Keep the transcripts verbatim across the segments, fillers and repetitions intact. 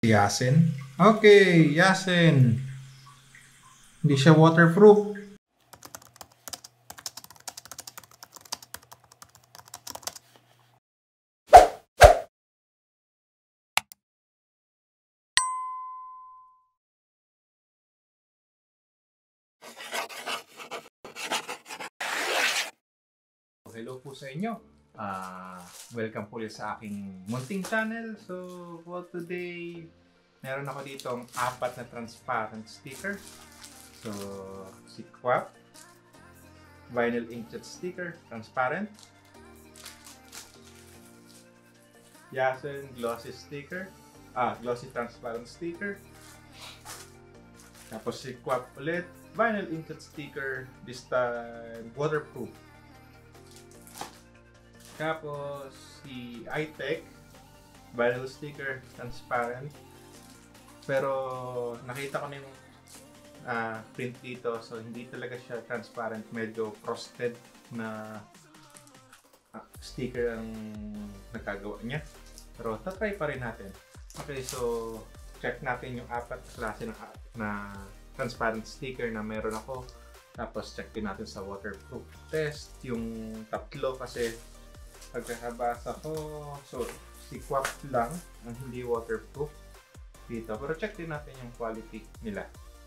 Yasin. Okay, Yasin. Hindi siya waterproof. Hello po sa inyo. Uh, welcome po ulit sa aking munting channel. So, for today, meron ako dito ang apat na transparent sticker. So, si Quap, vinyl inkjet sticker, transparent. Yasin glossy sticker, ah, glossy transparent sticker. Tapos si Quap ulit, vinyl inkjet sticker, this time waterproof. Tapos si iTech, vinyl sticker, transparent. Pero nakita ko na yung uh, print dito, so hindi talaga siya transparent, medyo frosted na uh, sticker ang nagkagawa niya. Pero tatry pa rin natin. Okay, so check natin yung apat klase na, na transparent sticker na meron ako. Tapos check din natin sa waterproof test yung tatlo kasi pagkakabasa ko, so si Quap lang ang hindi waterproof dito. Pero check din natin yung quality nila.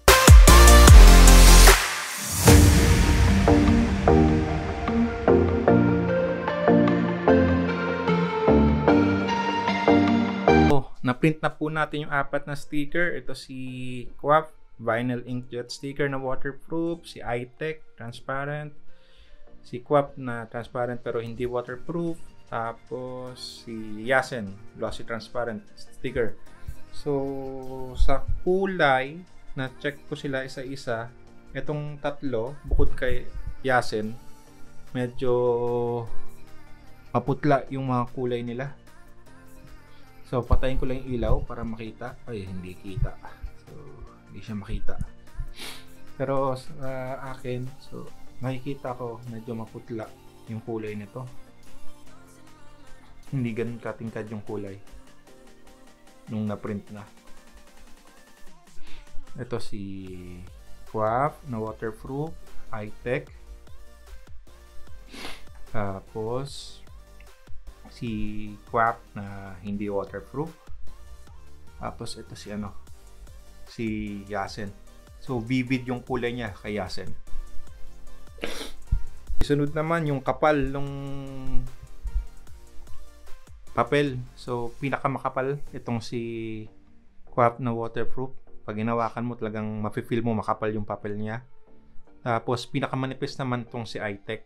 Oh, na-print na po natin yung apat na sticker. Ito si Quap, vinyl inkjet sticker na waterproof. Si iTech, transparent. Si Quap na transparent pero hindi waterproof. Tapos si Yasin, glossy transparent sticker. So sa kulay, na-check ko sila isa-isa. Itong tatlo, bukod kay Yasin, medyo maputla yung mga kulay nila. So patayin ko lang yung ilaw para makita. Ay, hindi kita. So hindi siya makita. Pero sa uh, akin, so makikita ko medyo maputla yung kulay nito. Hindi ganun katingkad yung kulay nung na-print na. Ito si Quap na waterproof, iTech. Tapos si Quap na hindi waterproof. Tapos ito si ano, si Yasin. So vivid yung kulay niya kay Yasin. Sunod naman yung kapal ng papel. So pinakamakapal itong si Quap na waterproof. Pag hinawakan mo talagang mafe-feel mo makapal yung papel niya. Tapos pinakamanipis naman itong si iTech.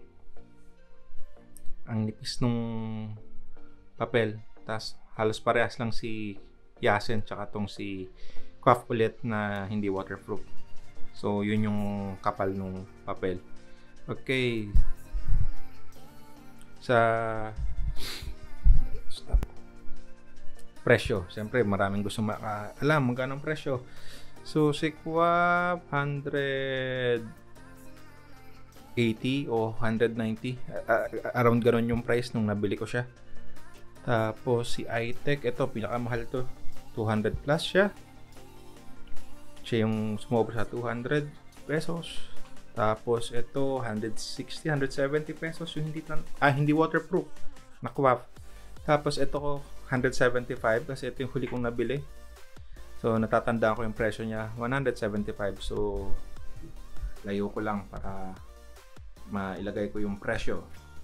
Ang nipis nung papel. Tapos halos parehas lang si Yasin tsaka itong si Quap ulit na hindi waterproof. So yun yung kapal nung papel. Okay. Sa stop. Presyo. Siyempre, maraming gusto maka-alam magkano ang presyo. So, si Quap, one eighty o one ninety. Uh, around ganon yung price nung nabili ko siya. Tapos, si iTech, ito, pinakamahal to. two hundred plus siya. Siya yung sumobra sa two hundred pesos. Tapos ito one sixty, one seventy pesos yung hindi ah hindi waterproof na Quap. Tapos ito ko one seventy-five kasi ito yung huli kong nabili. So natatandaan ko yung presyo niya, one seventy-five. So layo ko lang para mailagay ko yung presyo.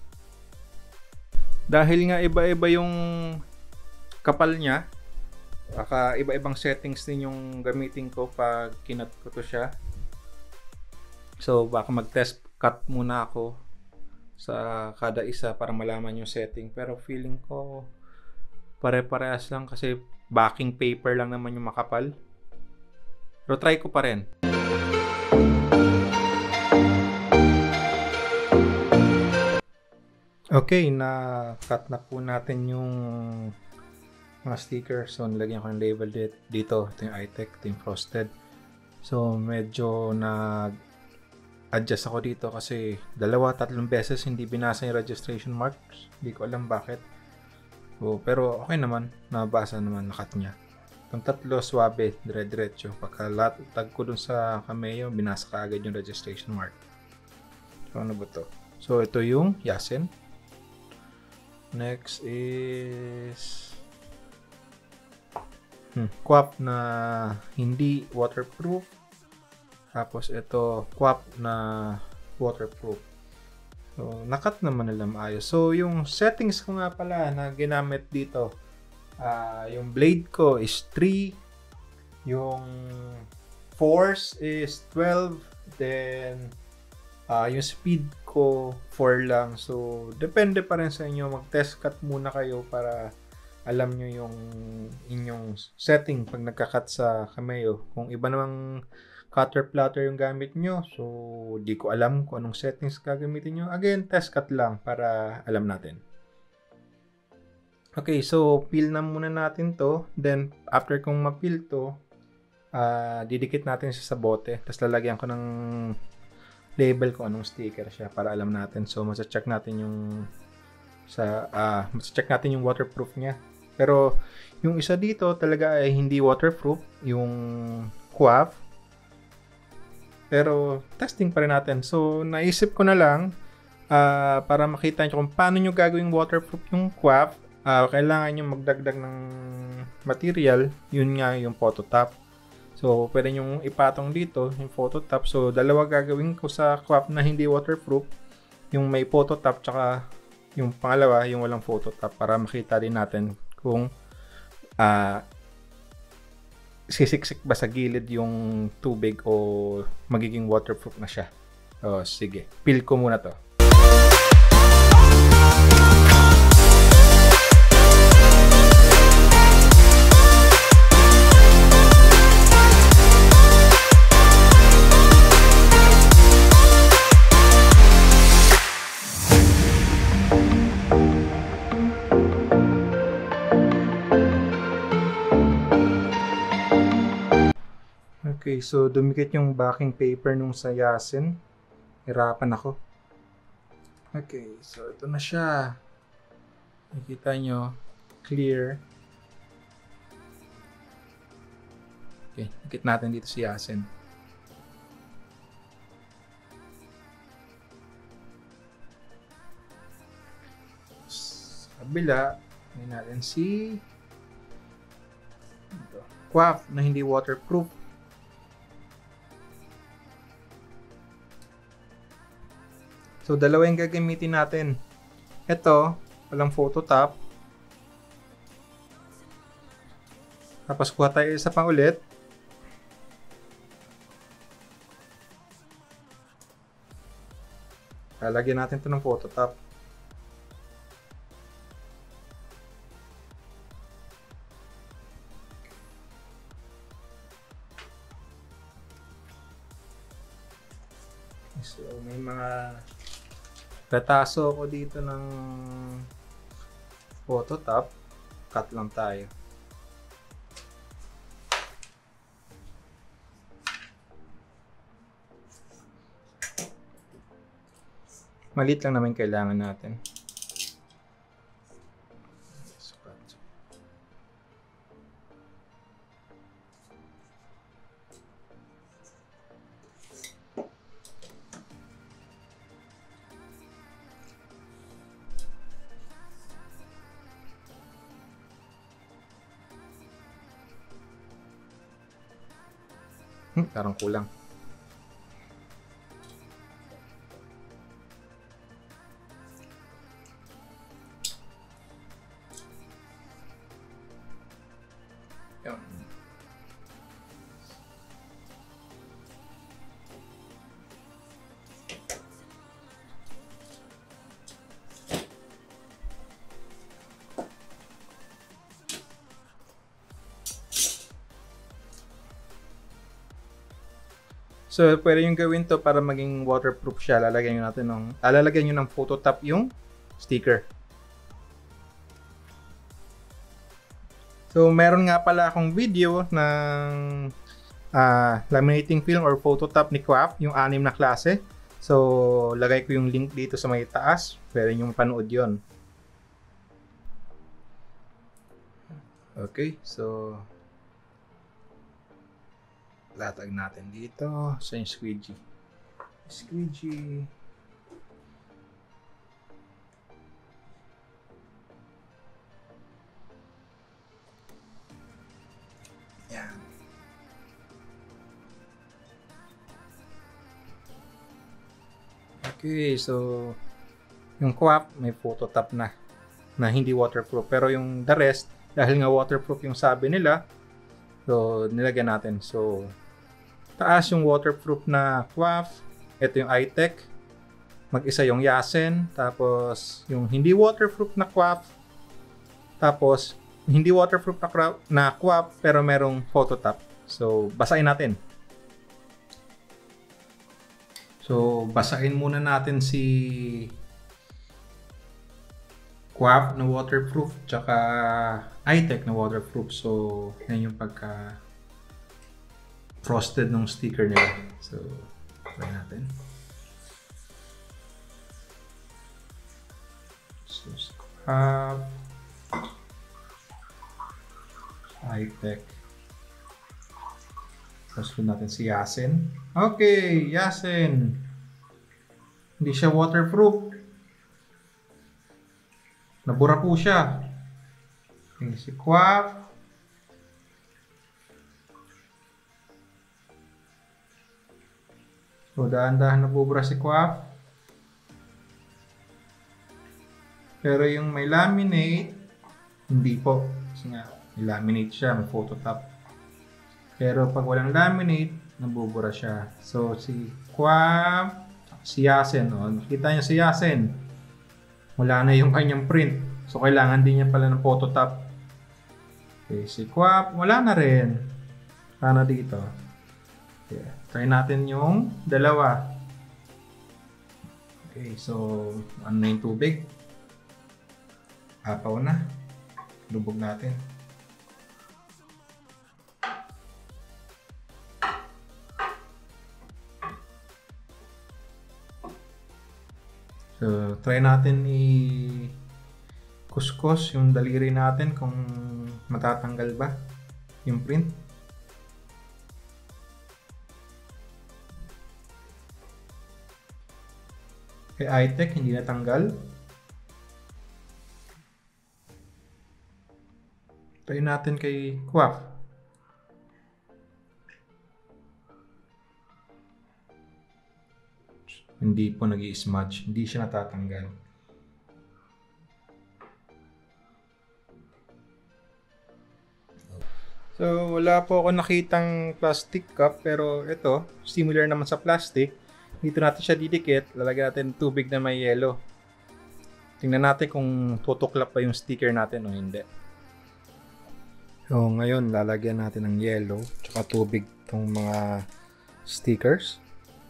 Dahil nga iba-iba yung kapal niya, baka iba-ibang settings din yung gamitin ko pag kinat ko to siya. So baka mag-test cut muna ako sa kada isa para malaman yung setting. Pero feeling ko pare-parehas lang kasi backing paper lang naman yung makapal. Pero try ko pa rin. Okay, na-cut na po natin yung mga stickers. So nilagyan ko yung label dito. Ito yung iTech, ito yung frosted. So medyo nag adjust ako dito kasi dalawa, tatlong beses hindi binasa yung registration marks. Hindi ko alam bakit. So, pero okay naman, nabasa naman nakat niya. Yung tatlo, swabe, dire-diretso. Pagka lahat tag ko dun sa Cameo, binasa ka agad yung registration mark. So, ano ba to? So, ito yung Yasen. Next is hmm, Quap na hindi waterproof. Tapos, ito, Quap na waterproof. So, nakat naman nila maayos. So, yung settings ko nga pala na ginamit dito, Uh, yung blade ko is three, yung force is twelve, then uh, yung speed ko four lang. So, depende pa rin sa inyo. Mag-test cut muna kayo para alam nyo yung inyong setting pag nagka-cut sa Cameo. Kung iba namang cutter plotter yung gamit nyo, so di ko alam kung anong settings gagamitin nyo. Again, test cut lang para alam natin. Okay, so peel na muna natin to. Then, after kong ma-peel to, uh, didikit natin siya sa bote. Tapos lalagyan ko ng label kung anong sticker siya para alam natin. So, masa-check natin yung sa uh, masa-check natin yung waterproof niya. Pero, yung isa dito talaga ay hindi waterproof. Yung Quaff. Pero, testing pa rin natin. So, naisip ko na lang uh, para makita nyo kung paano nyo gagawing waterproof yung Quaff. Uh, kailangan nyo magdagdag ng material, yun nga yung photo top. So, pwede nyo ipatong dito yung photo top. So, dalawa gagawin ko sa Quaff na hindi waterproof. Yung may photo top, tsaka yung pangalawa, yung walang photo top, para makita din natin kung uh, sisiksik ba sa gilid yung tubig o magiging waterproof na siya. O, sige. Peel ko muna to. Okay, so dumikit yung backing paper nung sa Yasen. Hirapan ako. Okay, so ito na siya. Nakikita nyo, clear. Okay, nakikita natin dito si Yasen. Sa kabila, may natin si Quaff na hindi waterproof. So, dalawa yung gagamitin natin. Ito, walang photo top. Tapos, kuha tayo isa pa ulit. Lalagyan natin ito ng photo top. So, may mga retaso ko dito ng photo top. Cut lang tayo. Maliit lang naman kailangan natin. Hmm, parang kulang. Yun. So, pwede yung gawin to para maging waterproof siya. Lalagyan nyo natin ng, ah, lalagyan nyo ng photo top yung sticker. So, meron nga pala akong video ng uh, laminating film or photo top ni Quaff, yung anim na klase. So, lagay ko yung link dito sa may taas. Pwede nyo panood yun. Okay, so Latag natin dito sa yung squeegee. Squeegee. Yan. Okay, so yung quap may photo top na na hindi waterproof, pero yung the rest dahil nga waterproof yung sabi nila, so nilagyan natin. So taas yung waterproof na quap, ito yung I-Tech, mag-isa yung Yasen, tapos yung hindi waterproof na quap, tapos hindi waterproof na quap, na quap pero merong photo top. So basahin natin. So, basahin muna natin si Quap na waterproof tsaka I-Tech na waterproof. So, yan yung pagka frosted ng sticker nila. So, try natin. So, Quap, I-Tech. Tapos natin si Yasen. Okay, Yasen. Hindi siya waterproof. Nabura po siya. Okay, si Quap. So, dahan-dahan nabubura si Quap. Pero yung may laminate, hindi po. Kasi nga, may laminate siya, may photo top. Pero pag walang laminate, nabubura siya. So, si Quap, si Yasen, oh, nakita niyo si Yasen. Wala na yung kanyang print. So, kailangan din niya pala ng photo top. Okay, si Quap, wala na rin. Sana dito. Okay, try natin yung dalawa. Okay, so, ano na yung tubig? Apaw na. Lubog natin. So, try natin i-kuskus yung daliri natin kung matatanggal ba yung print. Kay I-Tech, hindi natanggal. Try natin kay Quap. Hindi po nag-i-smudge. Hindi siya natatanggal. So, wala po ako nakitang plastic cup, pero ito, similar naman sa plastic. Dito natin siya didikit. Lalagyan natin tubig na may yellow. Tingnan natin kung tutuklap pa yung sticker natin o hindi. So, ngayon, lalagyan natin ng yellow tsaka tubig itong mga stickers.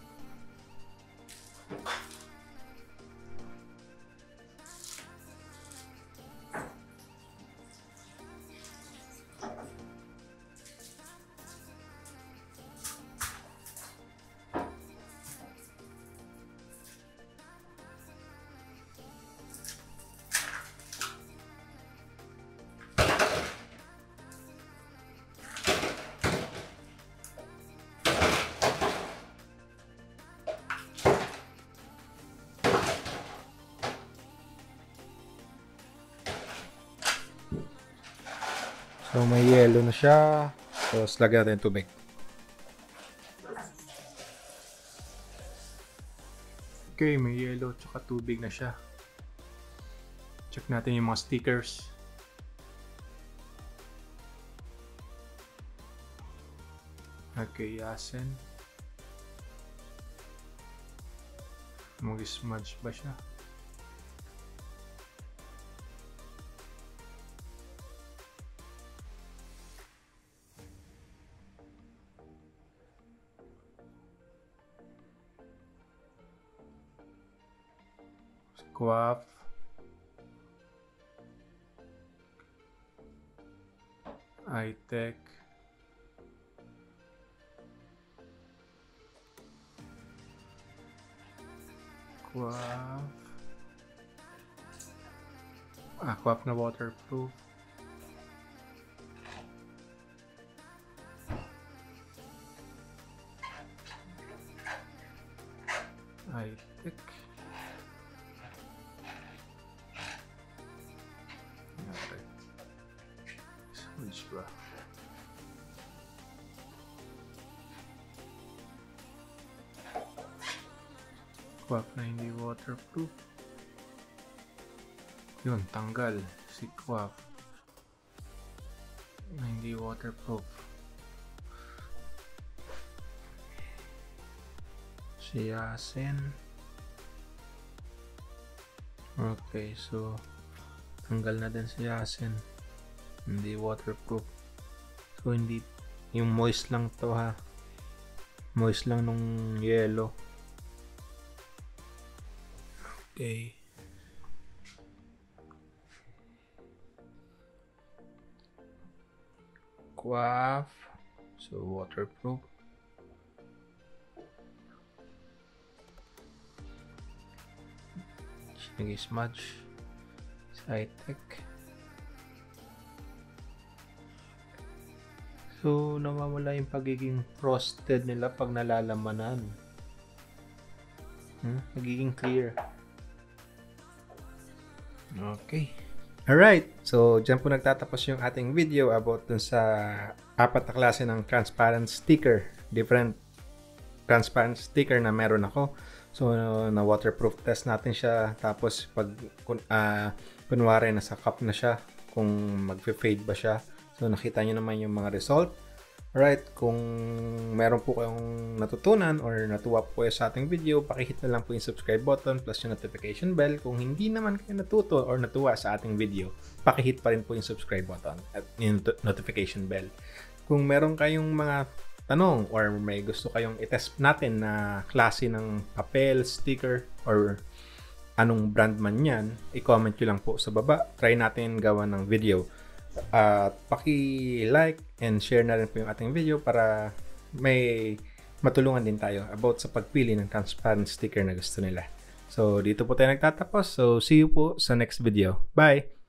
So, may yellow na siya. Tapos, lagyan natin tubig. Okay, may yellow tsaka tubig na siya. Check natin yung mga stickers. Okay, Yasen. Mag-smudge ba siya? Quap. I-Tech. Quap. Ah, Quap na waterproof. sponge ba? Quaff na hindi waterproof. Yun, tanggal si Quaff na hindi waterproof. Si Yasin. Okay, so tanggal na din si Yasin. Hindi waterproof. So hindi, yung moist lang to ha. Moist lang nung yellow. Okay. Quaff. So waterproof. Nag-smudge. Sci-Tech. So nawawala yung pagiging frosted nila pag nalalamanan. Hmm? Nagiging clear. Okay. Alright. So, dyan po nagtatapos yung ating video about dun sa apat na klase ng transparent sticker. Different transparent sticker na meron ako. So, na waterproof test natin siya. Tapos, pag uh, kunwari nasa cup na siya, kung mag-fade ba siya. So, nakita nyo naman yung mga result. Alright, kung meron po kayong natutunan or natuwa po kayo sa ating video, pakihit na lang po yung subscribe button plus yung notification bell. Kung hindi naman kayo natuto or natuwa sa ating video, pakihit pa rin po yung subscribe button at yung notification bell. Kung meron kayong mga tanong or may gusto kayong itest natin na klase ng papel, sticker, or anong brand man yan, i-comment nyo lang po sa baba. Try natin gawa ng video. At uh, paki-like and share na rin po yung ating video para may matulungan din tayo about sa pagpili ng transparent sticker na gusto nila. So, dito po tayo nagtatapos. So, see you po sa next video. Bye!